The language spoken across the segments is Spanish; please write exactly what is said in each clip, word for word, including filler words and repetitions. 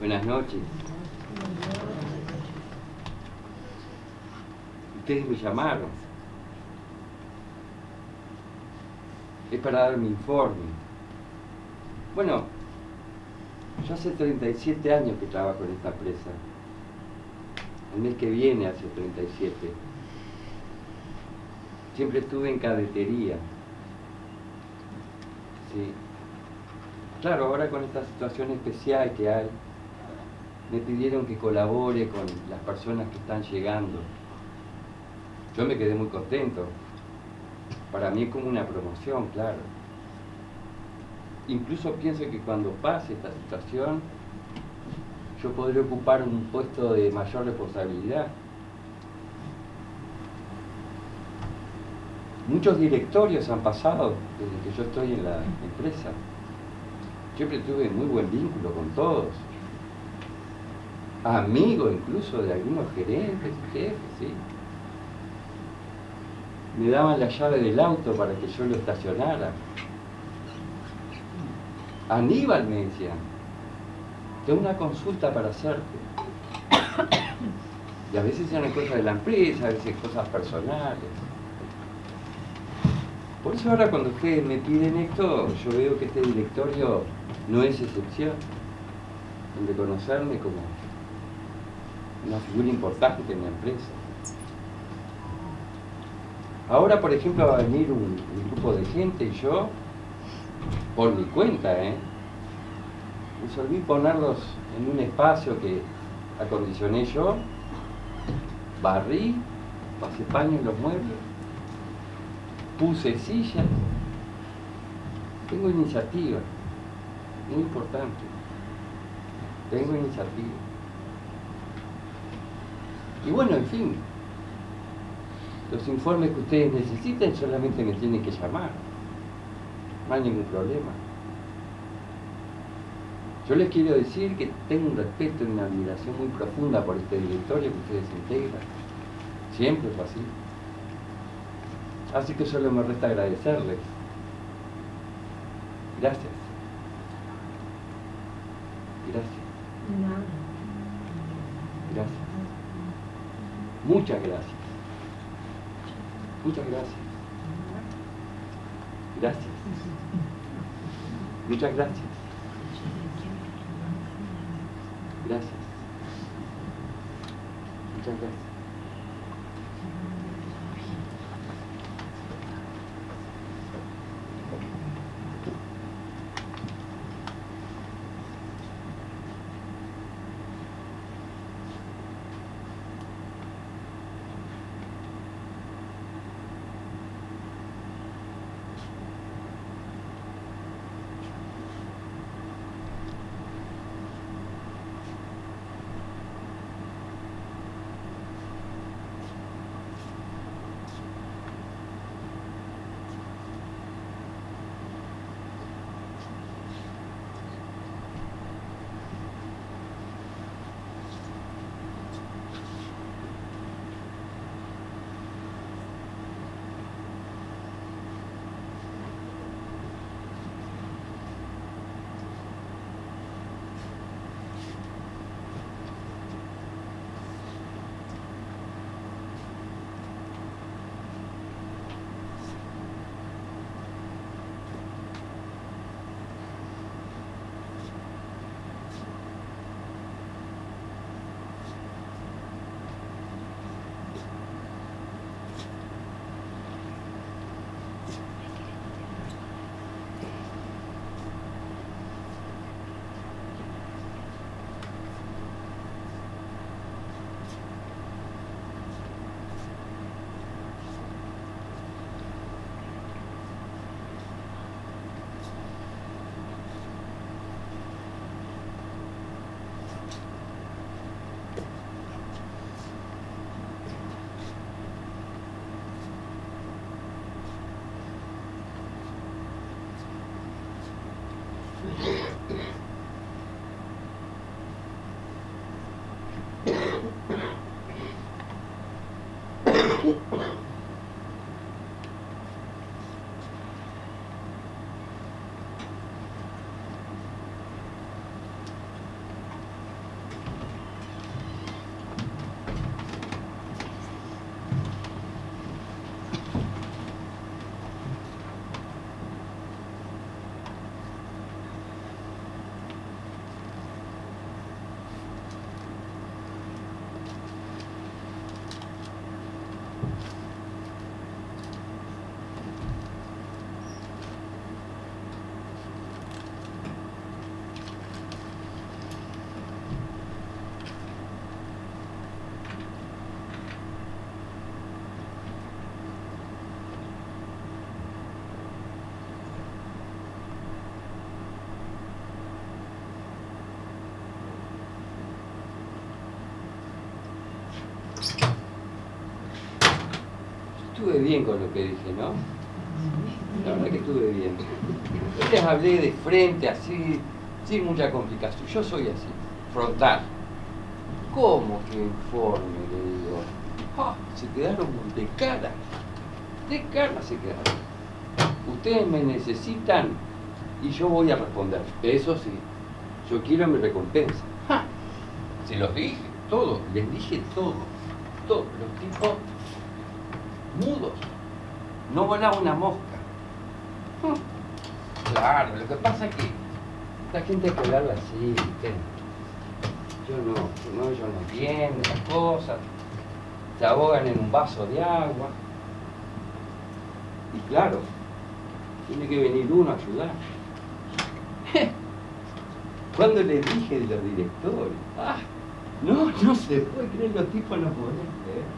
Buenas noches. Ustedes me llamaron. Es para dar mi informe. Bueno, yo hace treinta y siete años que trabajo en esta empresa. El mes que viene hace treinta y siete. Siempre estuve en cadetería. Sí. Claro, ahora con esta situación especial que hay, me pidieron que colabore con las personas que están llegando. Yo me quedé muy contento. Para mí es como una promoción, claro. Incluso pienso que cuando pase esta situación, yo podré ocupar un puesto de mayor responsabilidad. Muchos directorios han pasado desde que yo estoy en la empresa. Siempre tuve muy buen vínculo con todos. Amigo incluso de algunos gerentes y jefes, ¿sí? Me daban la llave del auto para que yo lo estacionara. Aníbal, me decían, tengo una consulta para hacerte. Y a veces eran cosas de la empresa, a veces cosas personales. Por eso ahora cuando ustedes me piden esto, yo veo que este directorio no es excepción en reconocerme como una figura importante en la empresa. Ahora, por ejemplo, va a venir un, un grupo de gente y yo, por mi cuenta, ¿eh? resolví ponerlos en un espacio que acondicioné yo, barrí, pasé paño en los muebles, puse sillas. Tengo iniciativa, muy importante. Tengo iniciativa. Y bueno, en fin, los informes que ustedes necesiten solamente me tienen que llamar. No hay ningún problema. Yo les quiero decir que tengo un respeto y una admiración muy profunda por este directorio que ustedes integran. Siempre fue así. Así que solo me resta agradecerles. Gracias. Gracias. Gracias. Muchas gracias. Muchas gracias. Gracias. Muchas gracias. Gracias. Muchas gracias. Estuve bien con lo que dije, ¿no? La verdad que estuve bien. Yo les hablé de frente, así, sin mucha complicación. Yo soy así, frontal. ¿Cómo que informe? Le digo. Ah, se quedaron de cara. De cara se quedaron. Ustedes me necesitan y yo voy a responder. Eso sí, yo quiero mi recompensa. ¡Ja! Se los dije, todo, les dije todo. Todo. Los tipos mudos. No volaba una mosca. Claro, lo que pasa es que la gente hay que hablarla así, ¿viste? Yo no, no, ellos no entienden las cosas, se ahogan en un vaso de agua. Y claro, tiene que venir uno a ayudar. Cuando les dije de los directores, ah, no, no se puede creer, los tipos no pueden creer.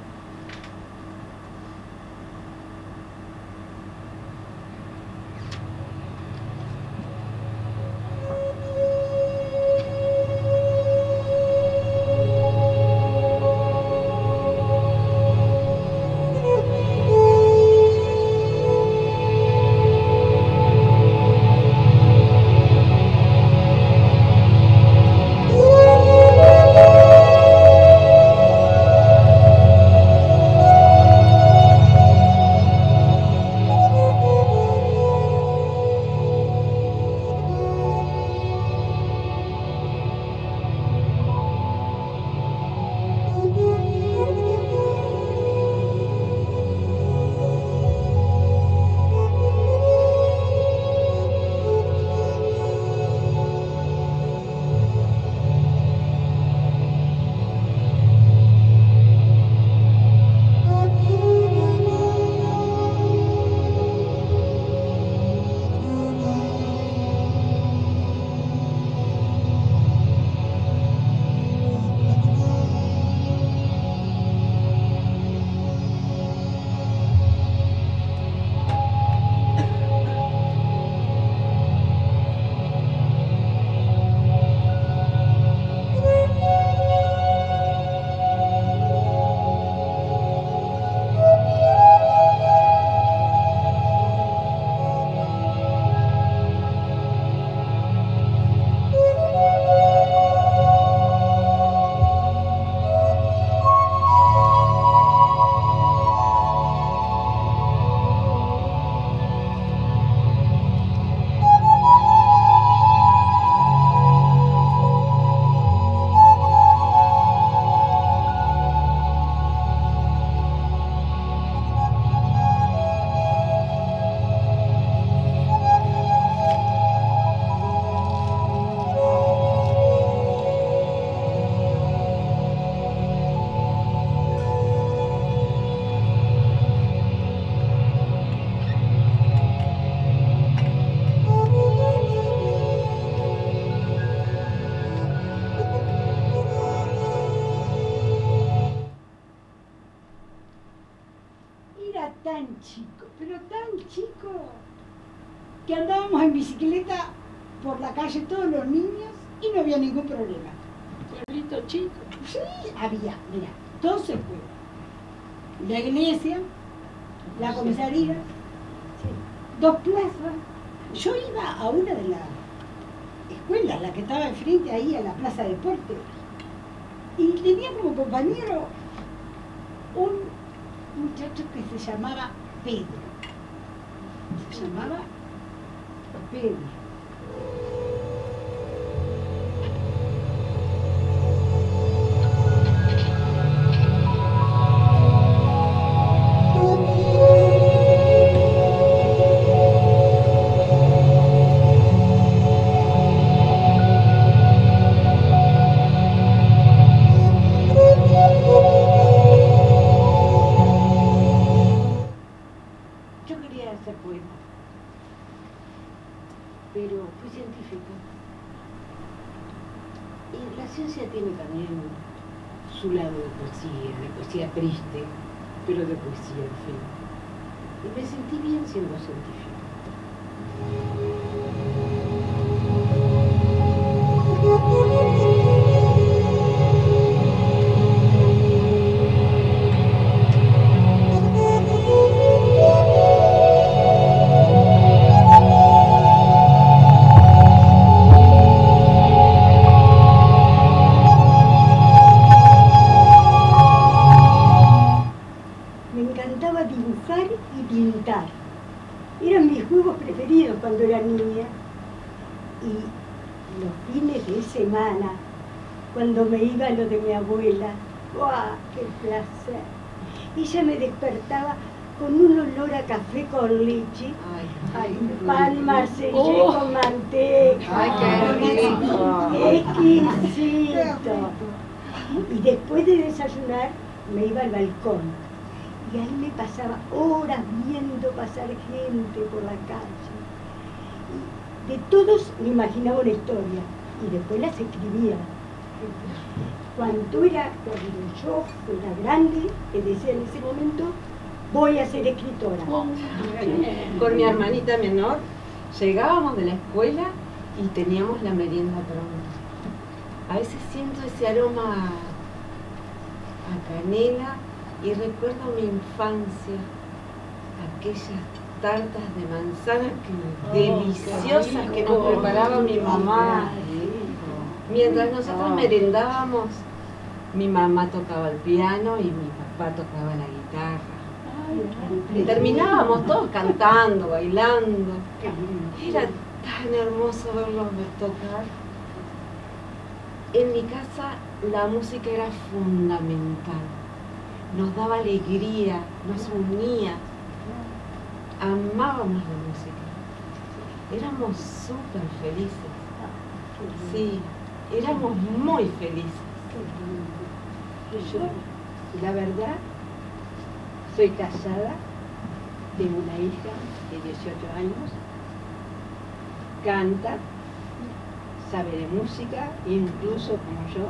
Tan chico, pero tan chico, que andábamos en bicicleta por la calle todos los niños y no había ningún problema. Pueblito chico. Sí, había, mira, doce pueblos. La iglesia, la comisaría, sí, dos plazas. Yo iba a una de las escuelas, la que estaba enfrente ahí a la plaza de deporte, y tenía como compañero un muchacho que se llamaba Pedro. Se llamaba Pedro. pero fui científica. Y la ciencia tiene también su lado de poesía, de poesía triste, pero de poesía, en fin. Y me sentí bien siendo científica. Eran mis juegos preferidos cuando era niña. Y los fines de semana, cuando me iba a lo de mi abuela, ¡guau! ¡Qué placer! Ella me despertaba con un olor a café con leche, ay, pan marsellé oh. con manteca. ¡Ay, qué rico! ¡Exquisito! Y después de desayunar, me iba al balcón. Y ahí me pasaba horas viendo pasar gente por la calle. Y de todos me imaginaba una historia y después las escribía. Cuando era, cuando yo fuera grande, que decía en ese momento, voy a ser escritora. Con mi hermanita menor, llegábamos de la escuela y teníamos la merienda pronta. A veces siento ese aroma a canela. Y recuerdo mi infancia, aquellas tartas de manzana que, oh, deliciosas que nos preparaba mi mamá. Mientras nosotros merendábamos, mi mamá tocaba el piano y mi papá tocaba la guitarra. Y terminábamos todos cantando, bailando. Era tan hermoso verlos tocar. En mi casa la música era fundamental. Nos daba alegría, nos unía, amábamos la música, éramos súper felices, sí, éramos muy felices. Yo, la verdad, soy casada, tengo una hija de dieciocho años, canta, sabe de música, incluso como yo,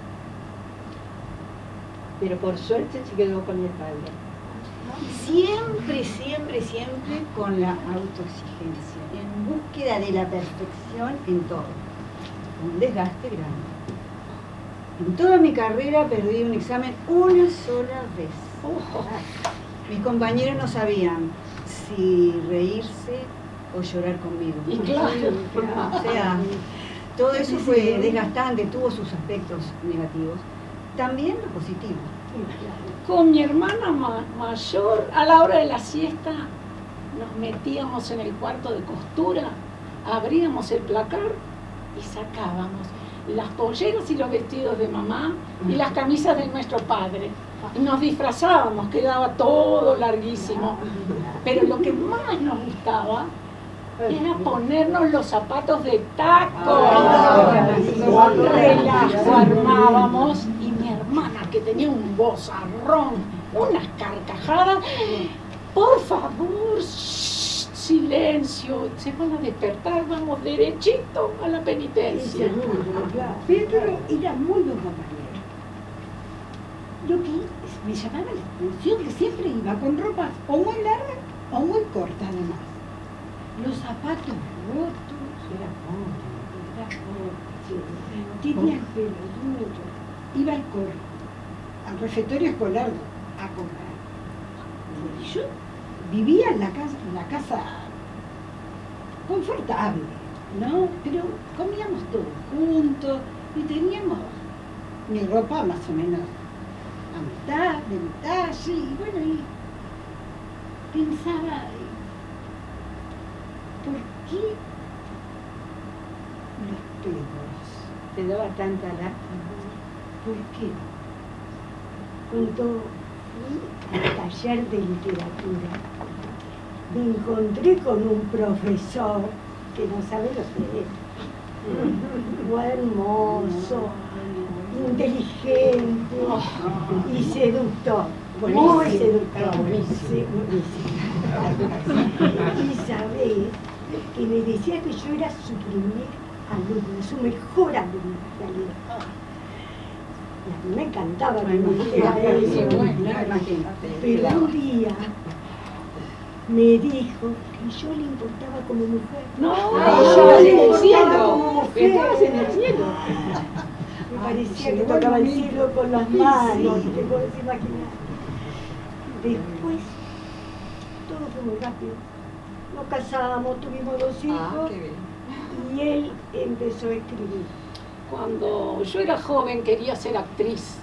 pero por suerte se quedó con el padre. Siempre, siempre, siempre con la autoexigencia, en búsqueda de la perfección en todo. Un desgaste grande. En toda mi carrera perdí un examen una sola vez. Oh. Mis compañeros no sabían si reírse o llorar conmigo. Y claro, o sea, todo eso fue desgastante, tuvo sus aspectos negativos. También lo positivo. Con mi hermana ma mayor, a la hora de la siesta, nos metíamos en el cuarto de costura, abríamos el placar y sacábamos las polleras y los vestidos de mamá y las camisas de nuestro padre. Y nos disfrazábamos, quedaba todo larguísimo. Pero lo que más nos gustaba era ponernos los zapatos de taco. Un relajo armábamos y mi hermana, que tenía un vozarrón, unas carcajadas, por favor, shh, silencio, se van a despertar, vamos derechito a la penitencia. Pero era muy buen compañero. Lo que me llamaba la atención que siempre iba con ropas o muy largas o muy cortas además. Los zapatos rotos, era pobre, era pobre, tenía el pelo duro, iba al coro, al refectorio escolar a comprar. Y yo vivía en la casa, en la casa confortable, ¿no? Pero comíamos todos juntos y teníamos mi ropa más o menos a mitad, de mitad, sí, y bueno, y pensaba, ¿por qué los pedos? Te daba tanta lástima. ¿Por qué? Cuando fui al taller de literatura, me encontré con un profesor que no sabe lo que es. Muy hermoso, inteligente y seductor. Muy seductor. Sí, y sabés, que me decía que yo era su primer alumno, su mejor alumno en realidad. Y a mí me encantaba que me dijera eso. Pero un día me dijo que yo le importaba como mujer. No, yo le en el importaba cielo. como mujer. Estabas en el cielo. Me parecía que tocaba el cielo con las manos, te podés imaginar. Después, todo fue muy rápido. Nos casamos, tuvimos dos hijos Ah, qué bien. y él empezó a escribir. Cuando yo era joven quería ser actriz,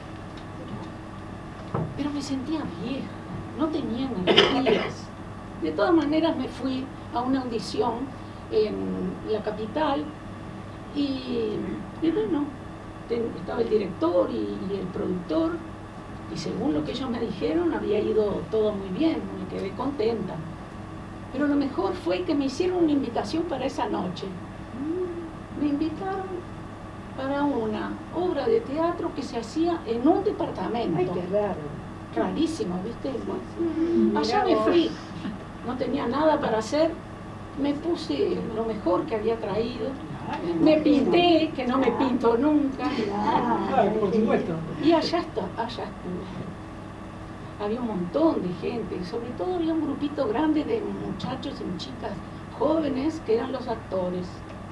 pero me sentía vieja, no tenía energías. De todas maneras me fui a una audición en la capital y, y bueno, ten- estaba el director y, y el productor y según lo que ellos me dijeron había ido todo muy bien, me quedé contenta. Pero lo mejor fue que me hicieron una invitación para esa noche. Me invitaron para una obra de teatro que se hacía en un departamento. Ay, qué raro. Rarísimo, ¿viste? Allá me fui, no tenía nada para hacer, me puse lo mejor que había traído, me pinté, que no me pinto nunca, Claro, por supuesto. y allá está, allá estuve. Había un montón de gente, y sobre todo había un grupito grande de muchachos y chicas jóvenes que eran los actores.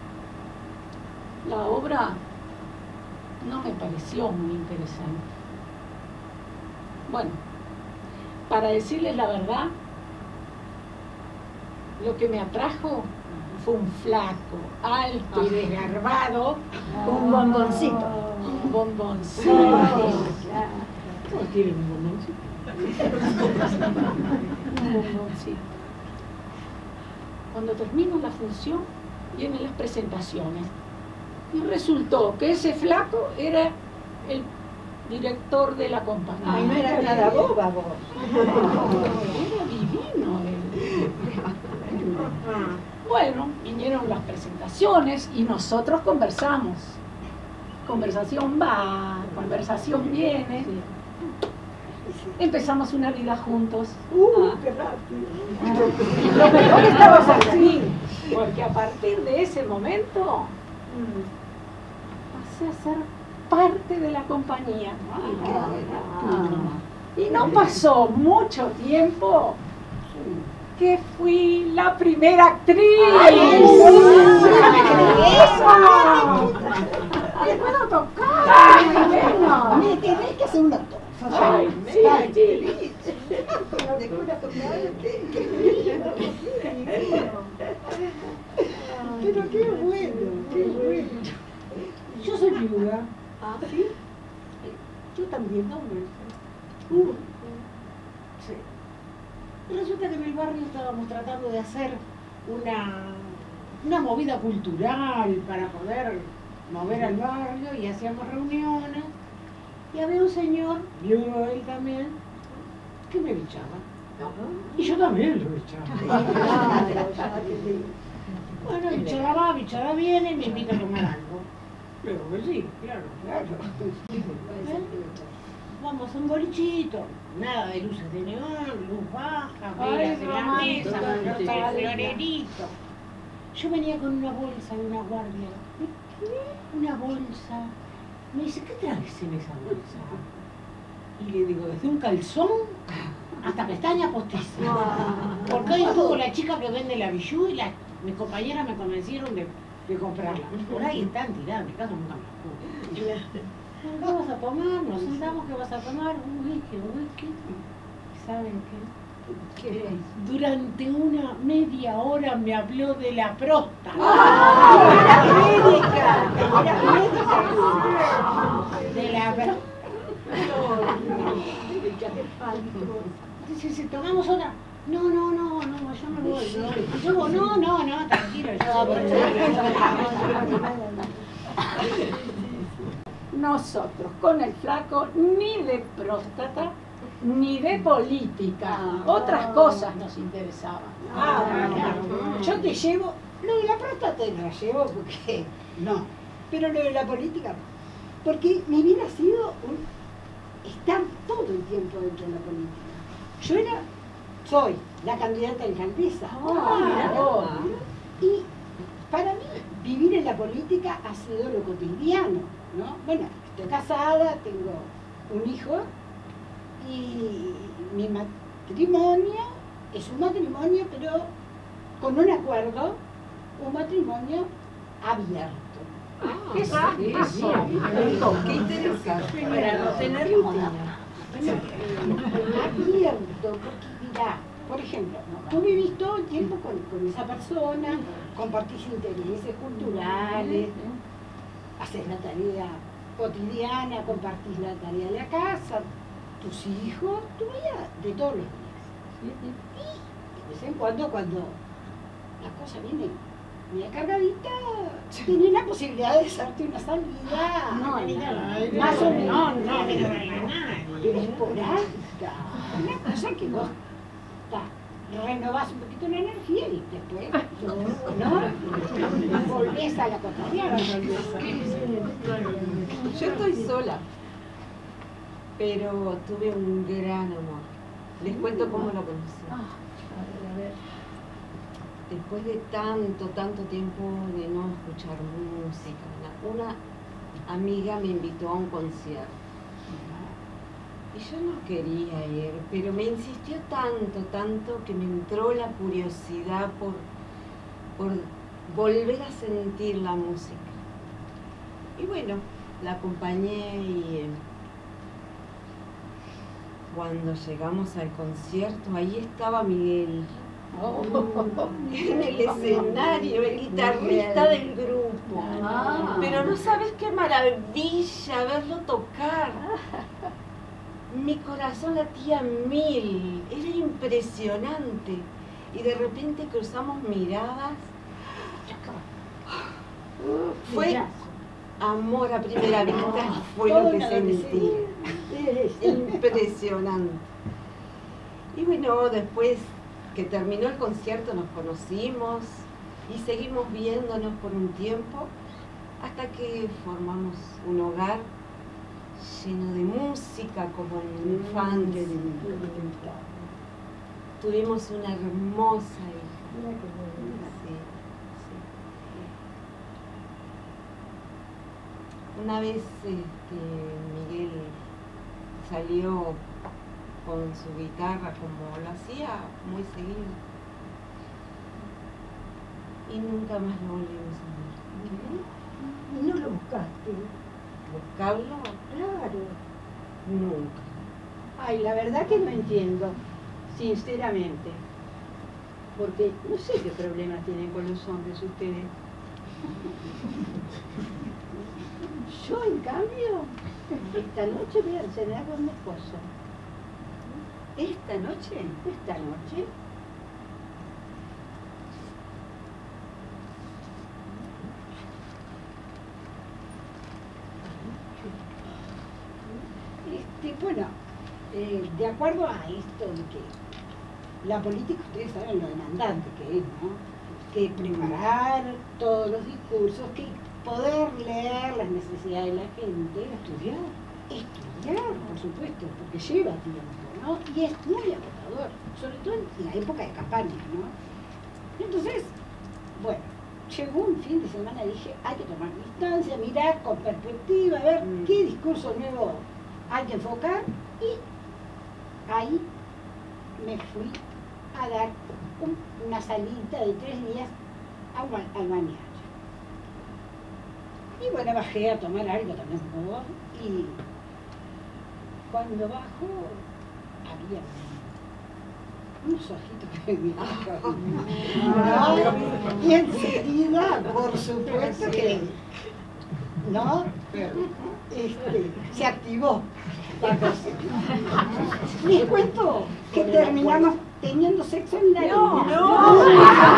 La obra no me pareció muy interesante. Bueno, para decirles la verdad, lo que me atrajo fue un flaco, alto y desgarbado, Un bomboncito. un bomboncito. Todos tienen un bomboncito. Un bomboncito. Cuando termino la función, vienen las presentaciones. Y resultó que ese flaco era el director de la compañía. Ay, no era nada boba vos. Era divino él. Bueno, vinieron las presentaciones y nosotros conversamos. Conversación va, conversación viene. Empezamos una vida juntos. Uh, qué rápido. Lo mejor estaba por venir, porque a partir de ese momento pasé a ser parte de la compañía. Y no pasó mucho tiempo que fui la primera actriz. ¡Me puedo tocar! ¡Ay, bueno! Me tenés que hacer un actor. ¡Ay, sí! Pero qué bueno, qué bueno. Yo soy viuda. ¿Ah, sí? Yo también, dos veces. Uh, sí. Resulta que en el barrio estábamos tratando de hacer una, una movida cultural para poder mover al barrio y hacíamos reuniones. Y había un señor, viudo él también, que me bichaba. Y yo también lo bichaba. Claro, ya te digo. Bueno, bichada va, bichada viene y me invita a tomar algo. Pero que sí, claro, claro. Vamos a un bolichito, nada de luces de neón, luz baja, Ay, velas de la romántico, mesa, total. florerito. Yo venía con una bolsa de una guardia. Una bolsa. Me dice, ¿qué traes en esa bolsa? Y le digo, desde un calzón hasta pestañas postizas. Porque hoy estuvo la chica que vende la bijú y la, mis compañeras me convencieron de, de comprarla. Por ahí están tiradas, en mi casa nunca me las pude. ¿Qué vas a tomar? Nos sentamos, ¿qué vas a tomar? Un whisky, un whisky. ¿Y saben qué? ¿Qué? Durante una media hora me habló de la próstata. ¡Era médica! ¡Era médica! De la próstata. ¡Qué espanto! Dice, si tomamos otra. No, no, no, no, yo me voy. No. Y yo, no, no, no, tranquilo. Yo, Nosotros con el flaco ni de próstata ni de política. Otras cosas nos interesaban. Ah, claro. Yo te llevo. Lo de la próstata te la llevo porque. No. Pero lo de la política, porque mi vida ha sido un estar todo el tiempo dentro de la política. Yo era, soy la candidata a alcaldesa. Ah, mira vos. Y para mí, vivir en la política ha sido lo cotidiano, ¿no? Bueno, estoy casada, tengo un hijo y mi matrimonio es un matrimonio, pero con un acuerdo, un matrimonio abierto. Ah, ¿Qué es sí, eso? qué interesante. Para no tener rutina. Abierto, porque mira, por ejemplo, tú vivís todo el tiempo con, con esa persona, compartís intereses culturales, haces la tarea cotidiana, compartís la tarea de la casa, tus hijos, tu vida de todos los días. Y de vez en cuando, cuando la cosa viene media cargadita, tenés la posibilidad de hacerte una salida, No, no, no, más o menos, no, no, no, no, pero esporádica, una cosa que vos ta, renovás un poquito la energía y después, ¿no? Volvés a la cotidiana. Yo estoy sola, pero tuve un gran amor. Les cuento cómo lo conocí. Ah, a ver, a ver. Después de tanto, tanto tiempo de no escuchar música, una, una amiga me invitó a un concierto. Y yo no quería ir, pero me insistió tanto, tanto, que me entró la curiosidad por, por volver a sentir la música. Y bueno, la acompañé y eh, cuando llegamos al concierto, ahí estaba Miguel. Oh. En el escenario, el guitarrista del grupo. Ah. Pero no sabes qué maravilla verlo tocar. Mi corazón latía a mil, era impresionante. Y de repente cruzamos miradas. Fue amor a primera vista, fue lo que sentí. Impresionante. Y bueno, después que terminó el concierto nos conocimos y seguimos viéndonos por un tiempo hasta que formamos un hogar lleno de música como en infancia. Tuvimos una hermosa hija. Sí, sí. Una vez este, Miguel salió con su guitarra como lo hacía muy seguido y nunca más lo volvimos a ver. Y no lo buscaste. ¿Buscarlo? Claro. Nunca. Ay, la verdad que no entiendo, sinceramente. Porque no sé qué problemas tienen con los hombres ustedes. Yo, en cambio, esta noche voy a cenar con mi esposo. ¿Esta noche? Esta noche. Este, bueno, eh, de acuerdo a esto de que la política, ustedes saben lo demandante que es, ¿no? Que preparar todos los discursos, que poder leer las necesidades de la gente, Estudiar. estudiar, por supuesto, porque lleva tiempo, ¿no? Y es muy agotador, sobre todo en la época de campaña, ¿no? Entonces, bueno, llegó un fin de semana y dije, hay que tomar distancia, mirar con perspectiva, a ver Mm. qué discurso nuevo hay que enfocar, y ahí me fui a dar un- una salita de tres días a un- al balneario. Y bueno, bajé a tomar algo también con vos, y cuando bajo había unos ojitos que me miraban. Y enseguida, por supuesto que, ¿no? Este, se activó la cosa. Les cuento que terminamos teniendo sexo en la arena.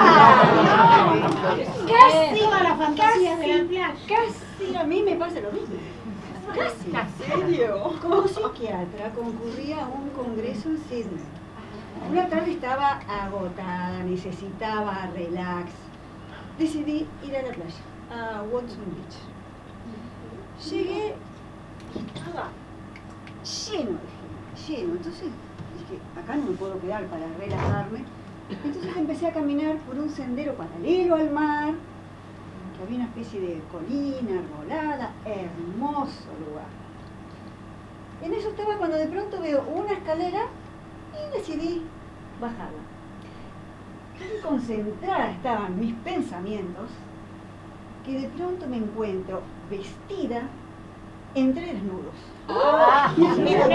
Casi toda la fantasía de la playa. Casi a mí me pasa lo mismo. Casi. ¿En serio? Como psiquiatra concurría a un congreso en Sydney. Una tarde estaba agotada, necesitaba relax. Decidí ir a la playa, a Watson Beach. Llegué y estaba lleno de gente, lleno. Entonces dije, acá no me puedo quedar para relajarme. Entonces empecé a caminar por un sendero paralelo al mar, que había una especie de colina arbolada, hermoso lugar. En eso estaba cuando de pronto veo una escalera y decidí bajarla. Tan concentrada estaban mis pensamientos que de pronto me encuentro vestida entre desnudos. Mi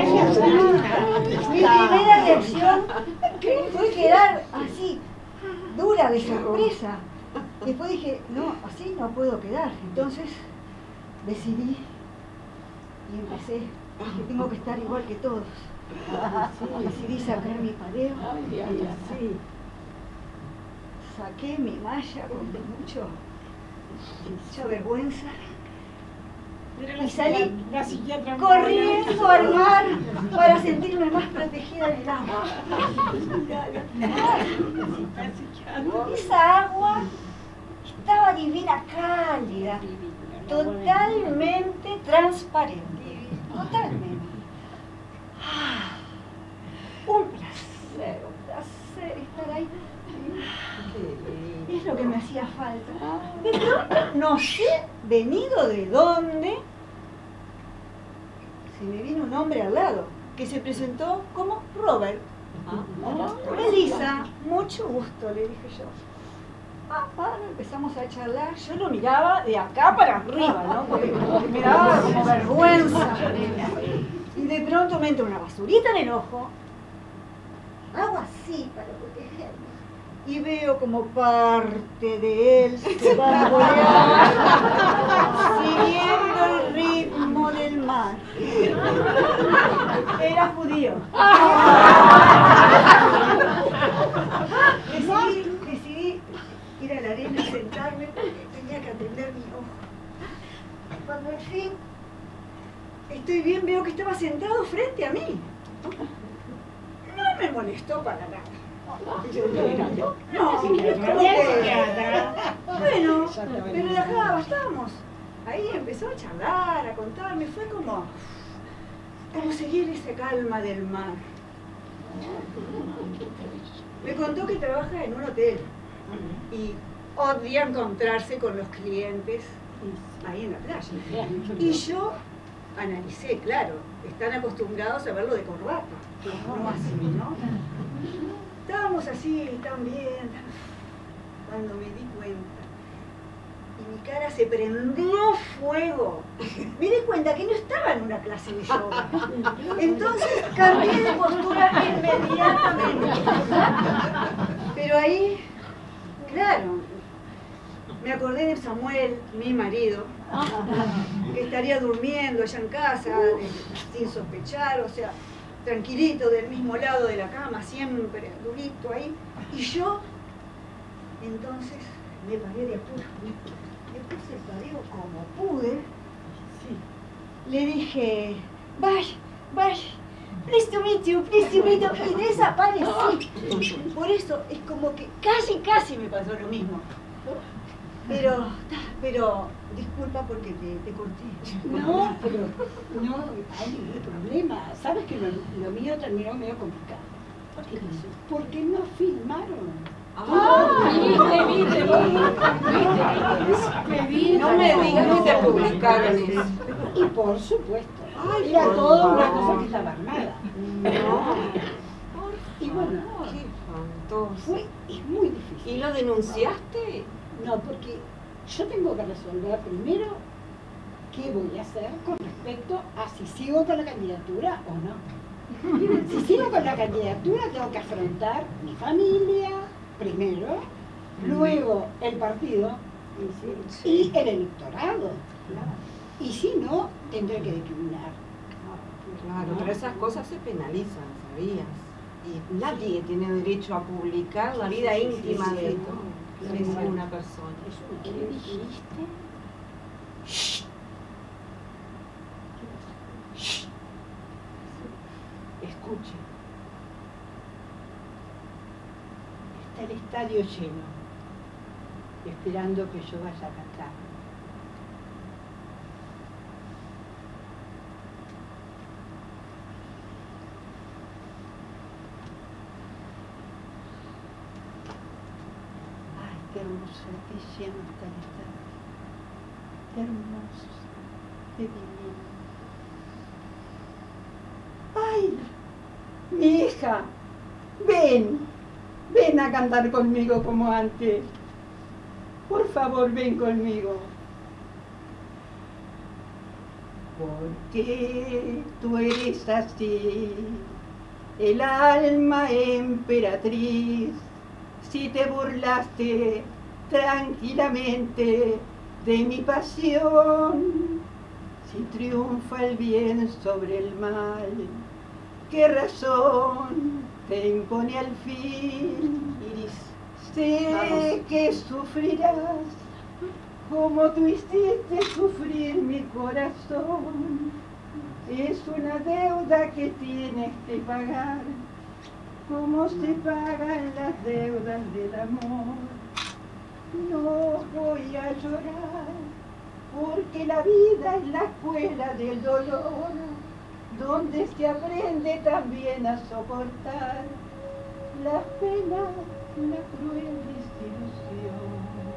primera reacción fue quedar así, dura de sorpresa. Después dije, no, así no puedo quedar. Entonces decidí y empecé, que tengo que estar igual que todos. Decidí sacar mi pareo. Sí. Saqué mi malla con mucho, mucha vergüenza. Y salí corriendo al mar para sentirme más protegida del agua. Esa agua estaba divina, cálida, totalmente transparente. Totalmente. Ah, un placer, un placer estar ahí. Es lo que me hacía falta. De pronto, no sé venido de dónde, se me vino un hombre al lado, que se presentó como Robert. Melissa, mucho gusto, le dije yo. Ah, bueno, empezamos a charlar. Yo lo miraba de acá para arriba, ¿no? Porque me daba como vergüenza. Y de pronto me entra una basurita en el ojo. Hago así para protegerme. Y veo como parte de él se bamboleaba, siguiendo el ritmo del mar. Era judío. Decidí, decidí ir a la arena y sentarme porque tenía que atender mi ojo. Cuando al fin estoy bien, veo que estaba sentado frente a mí. No me molestó para nada. No, como que, bueno, pero de acá bastamos. Ahí empezó a charlar, a contarme, fue como, como seguir esa calma del mar. Me contó que trabaja en un hotel y odia encontrarse con los clientes ahí en la playa. Y yo analicé, claro, están acostumbrados a verlo de corbata, no así, ¿no? Estábamos así, tan bien, tan... cuando me di cuenta, y mi cara se prendió fuego. Me di cuenta que no estaba en una clase de yoga. Entonces cambié de postura inmediatamente. Pero ahí, claro, me acordé de Samuel, mi marido, que estaría durmiendo allá en casa, sin sospechar, o sea, tranquilito, del mismo lado de la cama, siempre durito ahí. Y yo, entonces, me paré de apuro. Le puse el pareo como pude. Le dije, bye, bye, please to meet you, please to meet you. Y desaparecí. Por eso es como que casi, casi me pasó lo mismo. Pero, pero, disculpa porque te, te corté. No, pero no hay ningún problema. Sabes que lo, lo mío terminó medio complicado. ¿Por qué pasó? Porque no filmaron. Ah, viste, viste, viste. No me digas que te publicaron eso. Y por supuesto, Ay, era por toda una favor. cosa que estaba armada. No. Y bueno, Qué espantoso. fue, es muy difícil. ¿Y lo denunciaste? No, porque yo tengo que resolver primero qué voy a hacer con respecto a si sigo con la candidatura o no. Si sigo con la candidatura tengo que afrontar mi familia primero, luego el partido y el electorado. Y si no, tendré que declinar. Claro, pero esas cosas se penalizan, ¿sabías? Y nadie tiene derecho a publicar la vida Sí, sí, íntima sí, de, sí. de una persona. ¿Qué le dijiste? Escuche. Está el estadio lleno, esperando que yo vaya a cantar. qué hermosa, qué llena está esta. Qué hermoso, qué divino. ¡Ay! Mi hija, ven, ven a cantar conmigo como antes. Por favor, ven conmigo. Porque tú eres así, el alma emperatriz. Si te burlaste tranquilamente de mi pasión, si triunfa el bien sobre el mal, ¿qué razón te impone al fin? Iris, Sé vamos. que sufrirás como tú hiciste sufrir mi corazón. Es una deuda que tienes que pagar, como se pagan las deudas del amor. No voy a llorar, porque la vida es la escuela del dolor, donde se aprende también a soportar las penas, la cruel desilusión.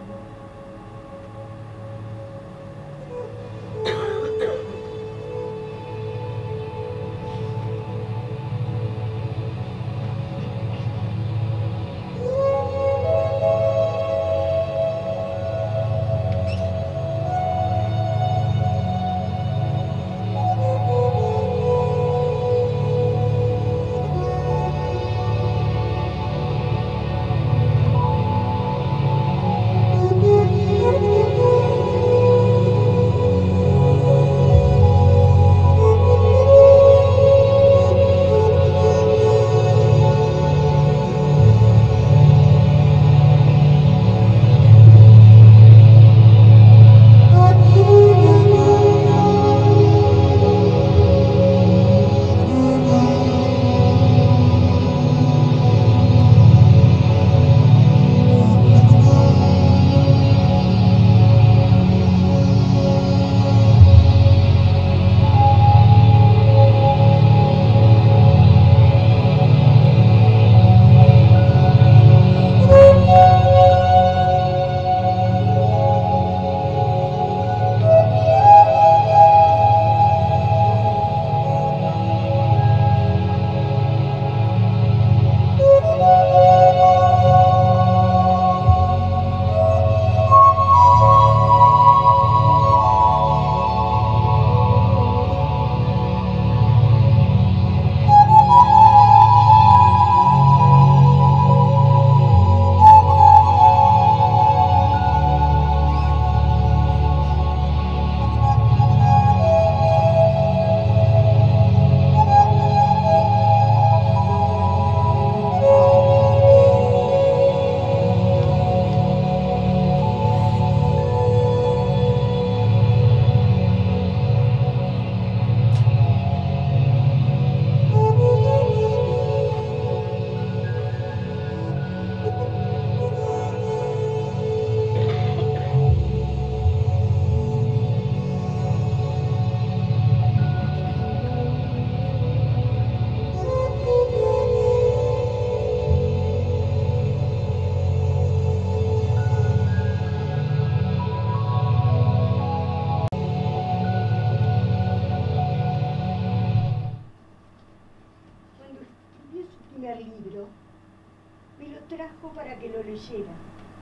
Para que lo leyera.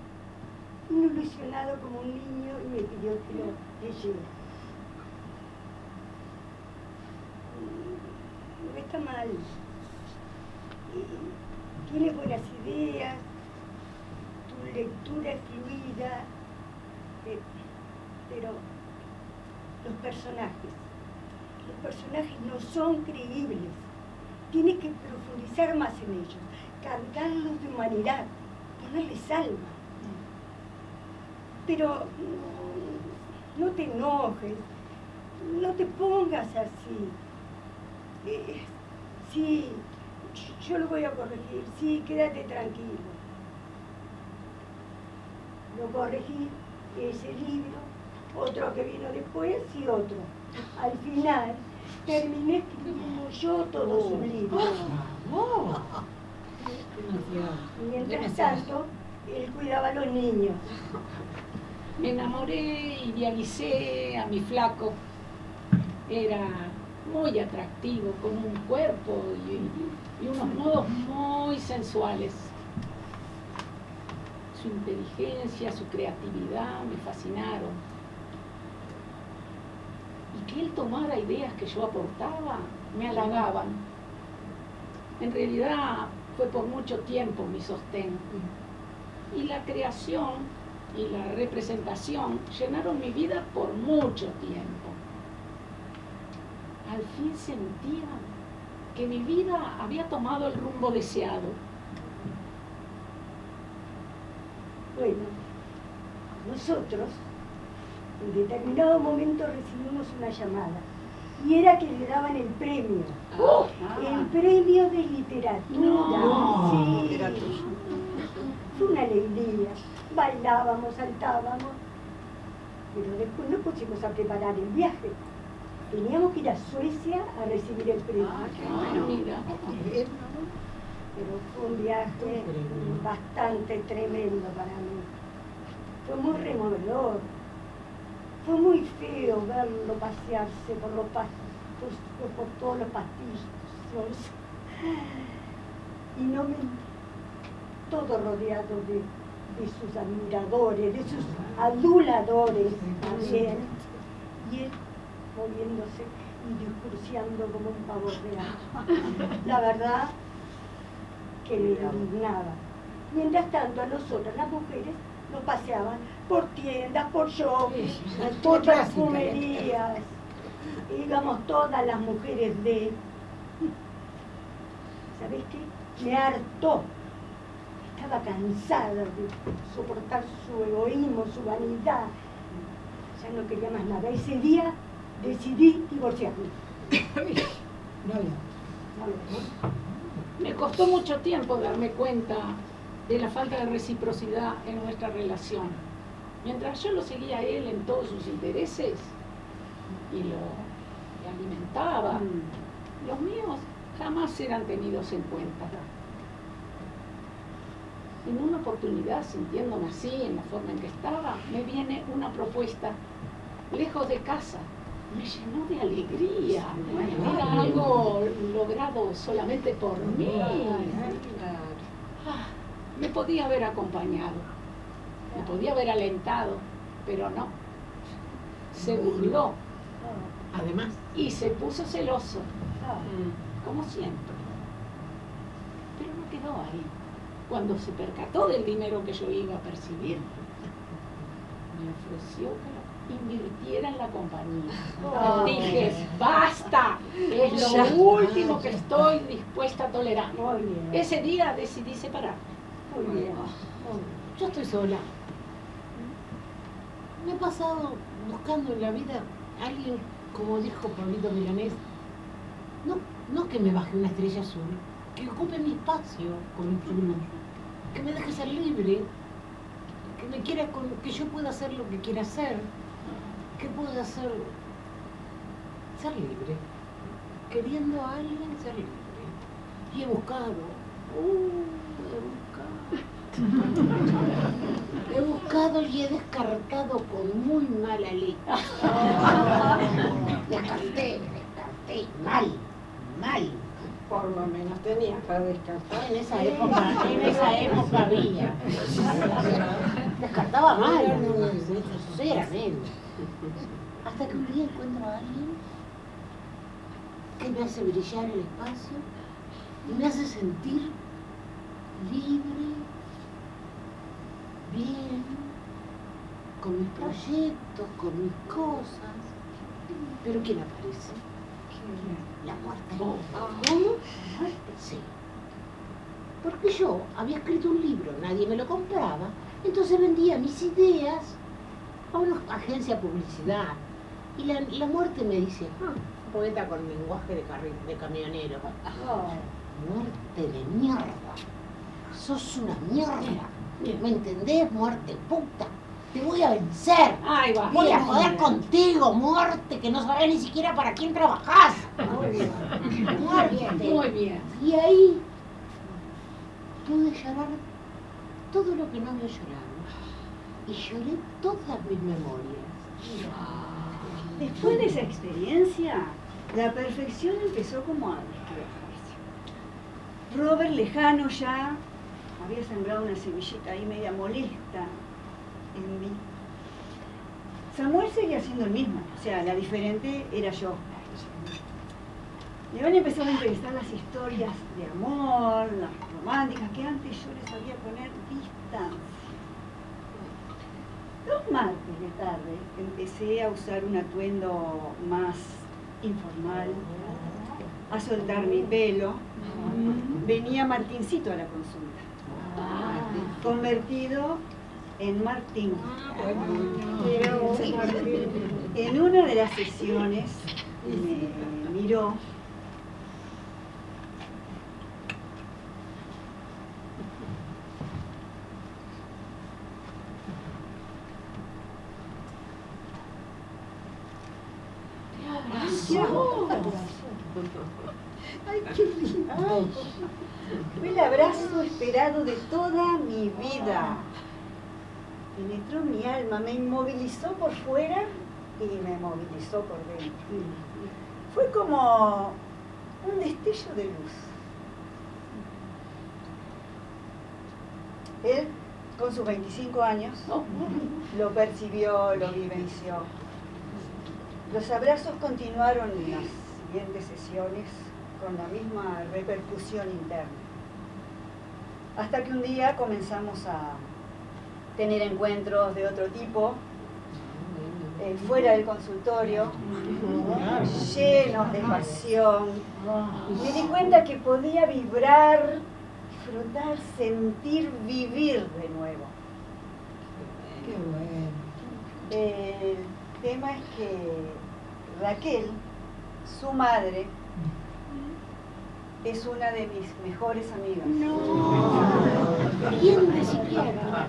Vino ilusionado como un niño y me pidió que lo leyera. No está mal. Y tiene buenas ideas, tu lectura es fluida, eh, pero los personajes, los personajes no son creíbles. Tienes que profundizar más en ellos, cargarlos de humanidad, ponerles alma. Pero no, no te enojes, no te pongas así. Eh, sí, yo lo voy a corregir, sí, quédate tranquilo. Lo corregí, ese libro, otro que vino después y otro. Al final, terminé escribiendo yo todos sus libros. Oh. Y mientras tanto, él cuidaba a los niños. Me enamoré, idealicé a mi flaco. Era muy atractivo, con un cuerpo y, y unos modos muy sensuales. Su inteligencia, su creatividad me fascinaron. Y que él tomara ideas que yo aportaba, me halagaban. En realidad fue por mucho tiempo mi sostén. Y la creación y la representación llenaron mi vida por mucho tiempo. Al fin sentía que mi vida había tomado el rumbo deseado. Bueno, nosotros en determinado momento recibimos una llamada y era que le daban el premio, ¡Oh! el premio de literatura. No. Sí. Fue una alegría, bailábamos, saltábamos, pero después nos pusimos a preparar el viaje. Teníamos que ir a Suecia a recibir el premio. Ah, qué bueno, mira. Pero fue un viaje bastante tremendo para mí. Fue muy removedor. Fue muy feo verlo pasearse por, los pas por, por todos los pastillos. Y no me... todo rodeado de, de sus admiradores, de sus aduladores también. Y él moviéndose y discursiando como un pavo real. La verdad que me indignaba. Mientras tanto, a nosotras, las mujeres, nos paseaban por tiendas, por shopping, por perfumerías. Íbamos todas las mujeres de... ¿Sabés qué? Me hartó. Estaba cansada de soportar su egoísmo, su vanidad. Ya no quería más nada. Ese día decidí divorciarme. No, no. Me costó mucho tiempo darme cuenta de la falta de reciprocidad en nuestra relación. Mientras yo lo seguía a él en todos sus intereses y lo le alimentaba, mm. los míos jamás eran tenidos en cuenta. En una oportunidad, sintiéndome así, en la forma en que estaba, me viene una propuesta lejos de casa. Me llenó de alegría. Era algo logrado solamente por mí. Ah, me podía haber acompañado, me podía haber alentado, pero no. Se burló. Además. Y se puso celoso, como siempre. Pero no quedó ahí. Cuando se percató del dinero que yo iba a percibir, me ofreció que lo invirtiera en la compañía. Oh. Dije, basta, es lo último que estoy dispuesta a tolerar. Ese día decidí separar. Muy bien. Yo estoy sola. Me he pasado buscando en la vida a alguien, como dijo Pablito Milanés, no, no que me baje una estrella azul, que ocupe mi espacio con su luz, que me deje ser libre, que me quiera con, que yo pueda hacer lo que quiera hacer, que pueda hacer ser libre, queriendo a alguien ser libre. Y he buscado, uh, he buscado, he buscado y he descartado con muy mala leche. Descarté, descarté, mal, mal. Por lo menos tenías para descansar. En esa época, en esa época había. Descartaba mal, sinceramente. Hasta que un día encuentro a alguien que me hace brillar el espacio y me hace sentir libre, bien, con mis proyectos, con mis cosas. Pero ¿quién aparece? La muerte. ¿Cómo? ¿La muerte? Sí. Porque yo había escrito un libro, nadie me lo compraba, entonces vendía mis ideas a una agencia de publicidad. Y la, la muerte me dice, ah, poeta con lenguaje de, de camionero. Oh, muerte de mierda. Sos una mierda. ¿Me entendés, muerte puta? Te voy a vencer. Ay, va. Voy a joder contigo, muerte, que no sabés ni siquiera para quién trabajás. Muy bien. Muerte. Muy bien. Y ahí pude llorar todo lo que no vio lloramos. Y lloré todas mis memorias. Después de esa experiencia, la perfección empezó como a despejarse. Robert, lejano ya, había sembrado una semillita ahí media molesta en mí. Samuel seguía siendo el mismo, o sea, la diferente era yo. Me van a empezar a interesar las historias de amor, las románticas, que antes yo les sabía poner distancia. Dos martes de tarde empecé a usar un atuendo más informal, a soltar mi pelo. Venía Martincito a la consulta, convertido en Martín. Pero en una de las sesiones me miró Ay, qué lindo. Fue el abrazo esperado de toda mi vida. Penetró mi alma, me inmovilizó por fuera y me movilizó por dentro. Fue como un destello de luz. Él, con sus veinticinco años, lo percibió, lo vivenció. Los abrazos continuaron en las siguientes sesiones con la misma repercusión interna. Hasta que un día comenzamos a tener encuentros de otro tipo, eh, fuera del consultorio, llenos de pasión. Me di cuenta que podía vibrar, disfrutar, sentir, vivir de nuevo. Qué bueno. El tema es que Raquel, su madre, es una de mis mejores amigas. No, ¿quién de siquiera?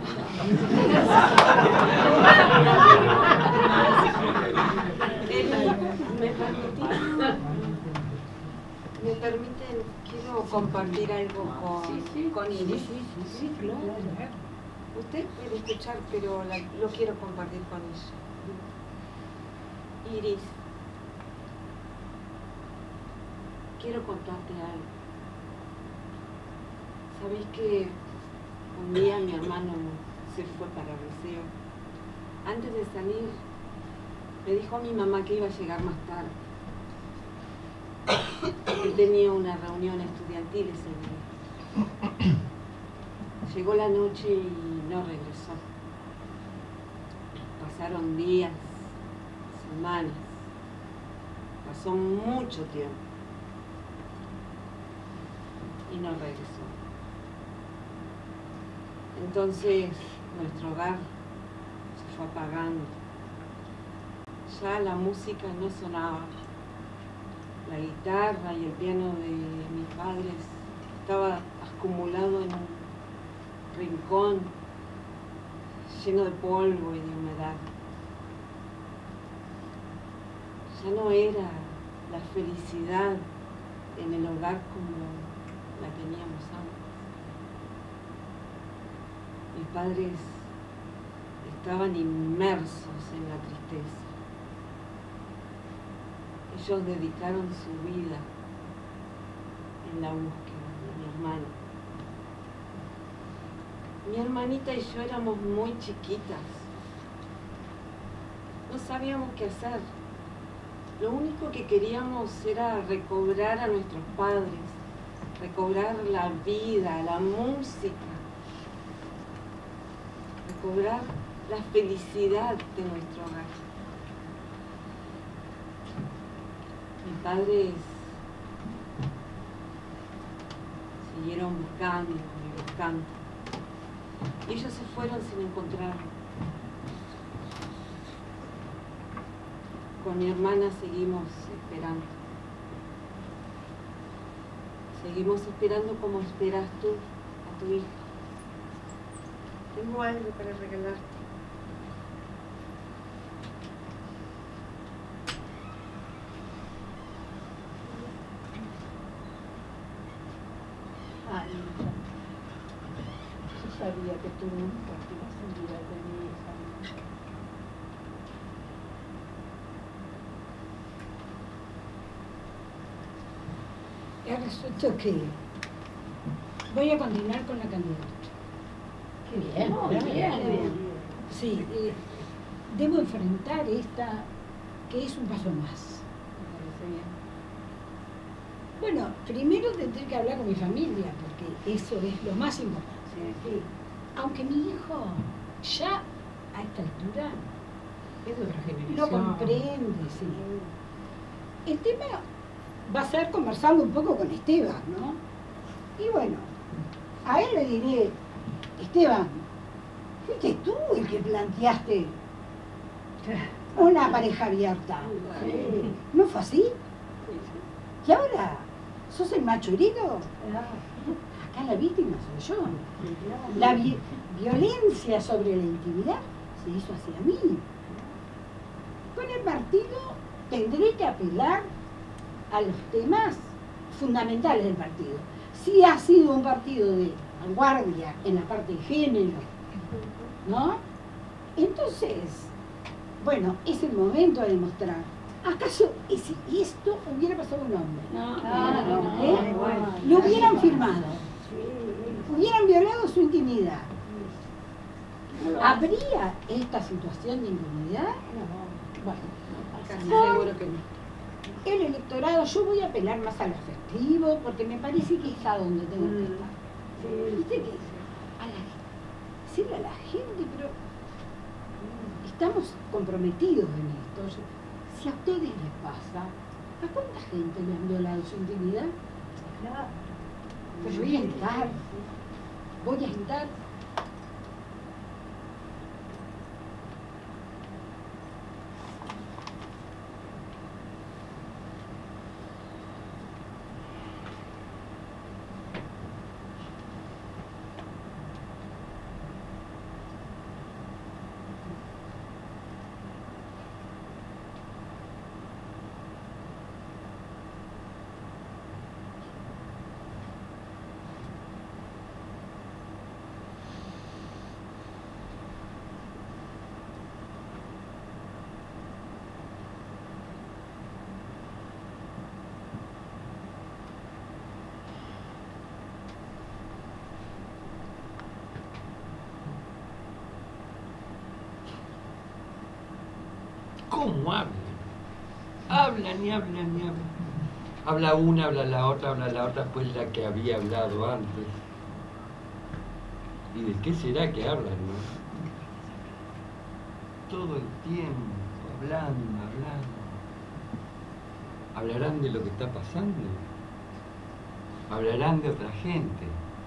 ¿Me permiten? ¿Me permiten? Quiero compartir algo con, Sí, sí. con Iris. Sí, sí, sí, claro. Usted puede escuchar, pero la- lo quiero compartir con ella. Iris, quiero contarte algo. ¿Sabés que un día mi hermano se fue para Receo? Antes de salir, me dijo a mi mamá que iba a llegar más tarde. Él tenía una reunión estudiantil ese día. Llegó la noche y no regresó. Pasaron días, semanas, pasó mucho tiempo y no regresó. Entonces nuestro hogar se fue apagando. Ya la música no sonaba. La guitarra y el piano de mis padres estaba acumulado en un rincón lleno de polvo y de humedad. Ya no era la felicidad en el hogar como la teníamos antes. Mis padres estaban inmersos en la tristeza. Ellos dedicaron su vida en la búsqueda de mi hermana. Mi hermanita y yo éramos muy chiquitas. No sabíamos qué hacer. Lo único que queríamos era recobrar a nuestros padres, recobrar la vida, la música, recobrar la felicidad de nuestro hogar. Mis padres siguieron buscando y buscando. Y ellos se fueron sin encontrarlo. Con mi hermana seguimos esperando. Seguimos esperando como esperas tú a tu hija. Tengo algo para regalarte. Ay, sabía que tú nunca te ibas a olvidar de mi hija. Y resulta que voy a continuar con la candidatura. Qué bien, Muy muy bien. bien. Sí, eh, debo enfrentar esta, que es un paso más. Me parece bien. Bueno, primero tendré que hablar con mi familia, porque eso es lo más importante. Sí. Aunque mi hijo ya a esta altura Es de otra lo generación. comprende, sí. El tema va a ser conversarlo un poco con Esteban, ¿no? Y bueno, a él le diré, Esteban, fuiste tú el que planteaste una pareja abierta. Sí. ¿No fue así? Y ahora, ¿sos el macho herido? Acá la víctima soy yo. La vi- violencia sobre la intimidad se hizo hacia mí. Con el partido tendré que apelar a los temas fundamentales del partido. Si ha sido un partido de vanguardia en la parte de género, ¿no? Entonces, bueno, es el momento de demostrar. ¿Acaso y si esto hubiera pasado a un hombre? No, Ah, no, no, no, ¿Eh? no, bueno. Lo hubieran firmado, Sí. hubieran violado su intimidad. no lo hace. ¿Habría esta situación de intimidad? Bueno, Casi seguro que no. el electorado, yo voy a apelar más a lo afectivo, porque me parece que es a donde tengo que estar. Sí. ¿Viste qué? A la, decirle a la gente, pero estamos comprometidos en esto. Si a ustedes les pasa, ¿a cuánta gente le han violado su intimidad? Claro. Pues voy a estar, voy a estar. ¿Cómo hablan? Hablan y hablan y hablan. Habla una, habla la otra, habla la otra, pues la que había hablado antes. ¿Y de qué será que hablan, no? Todo el tiempo, hablando, hablando. ¿Hablarán de lo que está pasando? ¿Hablarán de otra gente?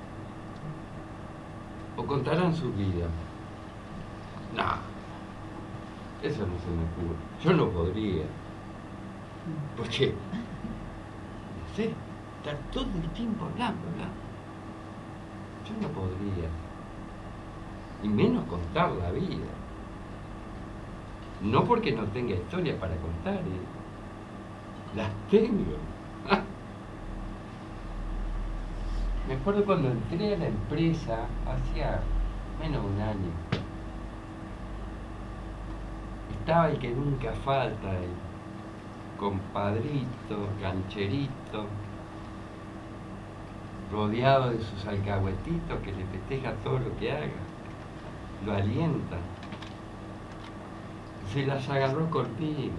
¿O contarán su vida? No. Eso no se me ocurre. Yo no podría. Porque, no sé, estar todo el tiempo hablando, hablando. Yo no podría. Y menos contar la vida. No porque no tenga historia para contar, ¿eh? Las tengo. Me acuerdo cuando entré a la empresa, hacía menos de un año. Estaba el que nunca falta, el compadrito, cancherito, rodeado de sus alcahuetitos que le festeja todo lo que haga, lo alienta. Se las agarró conmigo.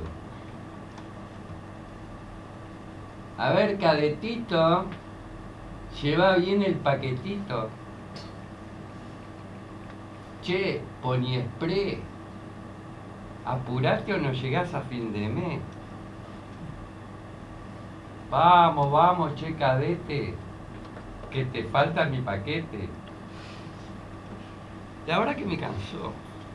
A ver, cadetito, lleva bien el paquetito. Che, Poniespré, apurate o no llegás a fin de mes. Vamos, vamos, che, cadete, que te falta mi paquete. La verdad que me cansó.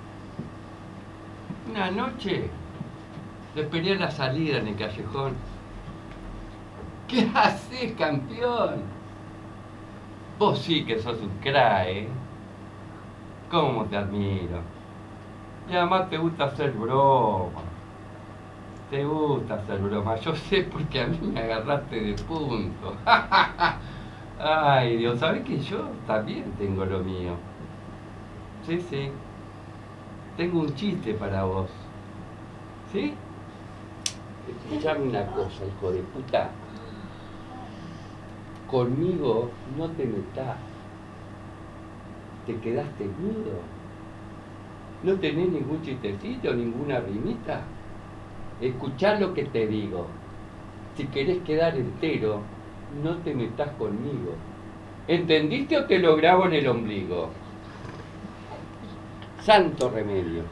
Una noche le esperé a la salida en el callejón. ¿Qué haces, campeón? Vos sí que sos un crack, ¿eh? ¿Cómo te admiro? Y además te gusta hacer broma. Te gusta hacer broma. Yo sé porque a mí me agarraste de punto. Ay, Dios, ¿sabés que yo también tengo lo mío? Sí, sí. Tengo un chiste para vos. ¿Sí? Escuchame una cosa, hijo de puta. Conmigo no te metás. Te quedaste mudo. ¿No tenés ningún chistecito, ninguna rimita? Escuchá lo que te digo. Si querés quedar entero, no te metas conmigo. ¿Entendiste o te lo grabo en el ombligo? Santo remedio.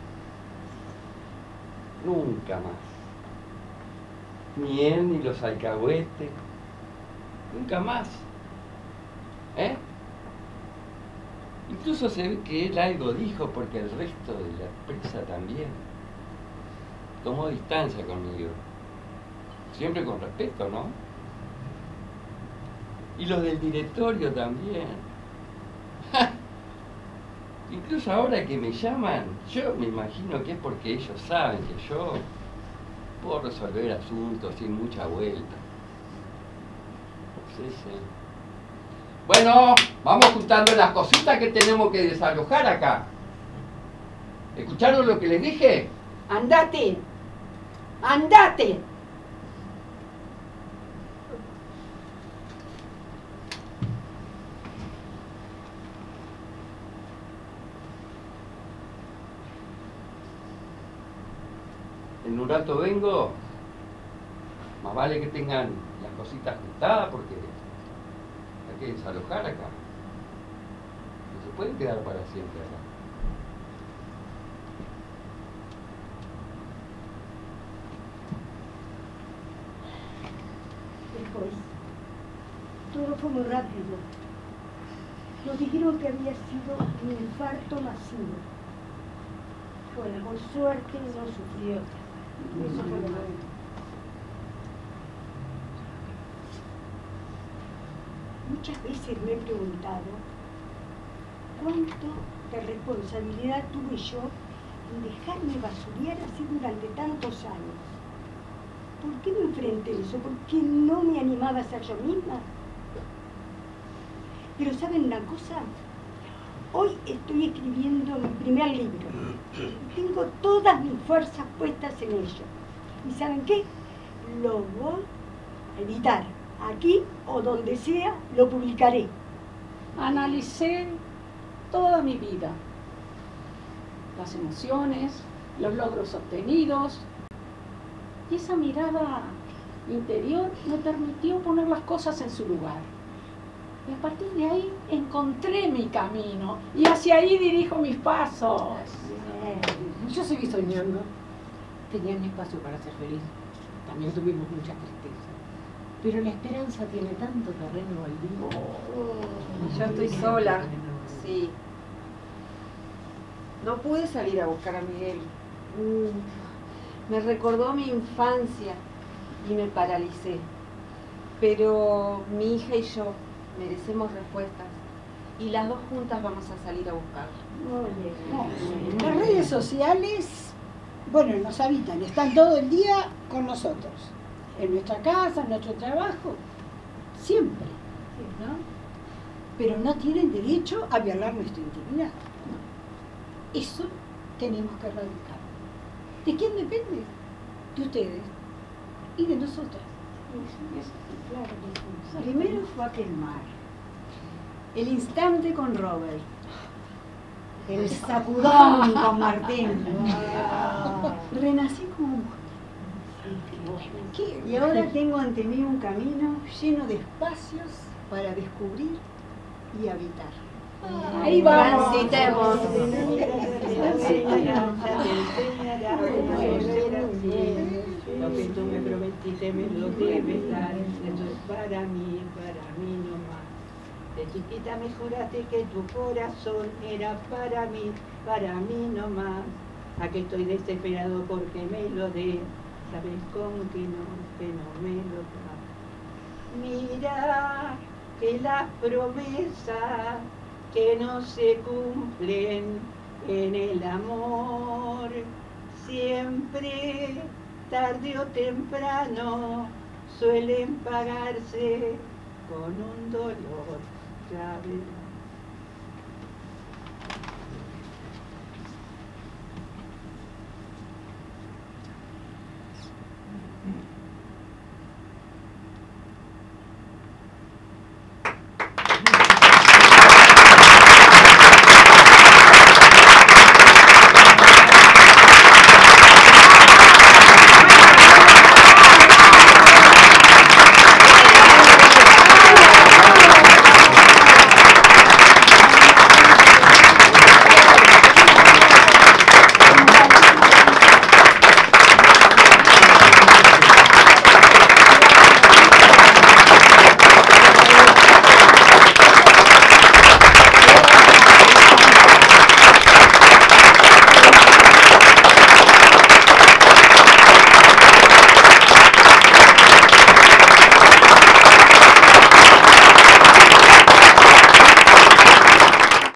Nunca más. Ni él ni los alcahuetes. Nunca más. ¿Eh? Incluso se ve que él algo dijo porque el resto de la prensa también tomó distancia conmigo. Siempre con respeto, ¿no? Y los del directorio también. Incluso ahora que me llaman, yo me imagino que es porque ellos saben que yo puedo resolver asuntos sin mucha vuelta. Sí, sí. Bueno, vamos juntando las cositas que tenemos que desalojar acá. ¿Escucharon lo que les dije? ¡Andate! ¡Andate! En un rato vengo. Más vale que tengan las cositas juntadas porque hay que desalojar acá. No se pueden quedar para siempre acá. Después, todo fue muy rápido. Nos dijeron que había sido un infarto masivo. Bueno, por suerte no sufrió. Eso fue lo bueno. Muchas veces me he preguntado cuánto de responsabilidad tuve yo en dejarme basurear así durante tantos años. ¿Por qué me enfrenté a eso? ¿Por qué no me animaba a ser yo misma? Pero ¿saben una cosa? Hoy estoy escribiendo mi primer libro. Tengo todas mis fuerzas puestas en ello. ¿Y saben qué? Lo voy a editar. Aquí o donde sea, lo publicaré. Analicé toda mi vida. Las emociones, los logros obtenidos. Y esa mirada interior me permitió poner las cosas en su lugar. Y a partir de ahí encontré mi camino. Y hacia ahí dirijo mis pasos. Bien. Yo seguí soñando. Tenía mi espacio para ser feliz. También tuvimos mucha tristeza. Pero la esperanza tiene tanto terreno baldío. Yo estoy sola. Sí. No pude salir a buscar a Miguel. Mm, Me recordó mi infancia y me paralicé. Pero mi hija y yo merecemos respuestas. Y las dos juntas vamos a salir a buscarlas. No, las redes sociales, bueno, nos habitan, están todo el día con nosotros. En nuestra casa, en nuestro trabajo, siempre, ¿no? Pero no tienen derecho a violar nuestra intimidad. Eso tenemos que erradicar. ¿De quién depende? De ustedes y de nosotras. Claro que sí. Primero fue aquel mar. El instante con Robert. El sacudón con Martín. Renací como mujer. Y ahora tengo ante mí un camino lleno de espacios para descubrir y habitar. Ahí vamos. Transitemos. Lo que tú me prometiste me lo debes dar. Eso es para mí, para mí nomás. De chiquita me juraste que tu corazón era para mí, para mí nomás. Aquí estoy desesperado porque me lo des. Sabes con que no, que no me lo das. Mira que las promesas que no se cumplen en el amor siempre, tarde o temprano, suelen pagarse con un dolor. ¿Sabes?